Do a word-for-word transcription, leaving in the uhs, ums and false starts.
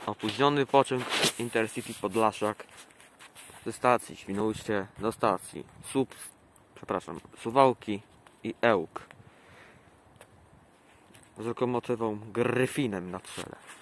Opóźniony pociąg Intercity Podlaszak ze stacji Świnoujście do stacji Sub, przepraszam, Suwałki i Ełk z lokomotywą Gryfinem na czele.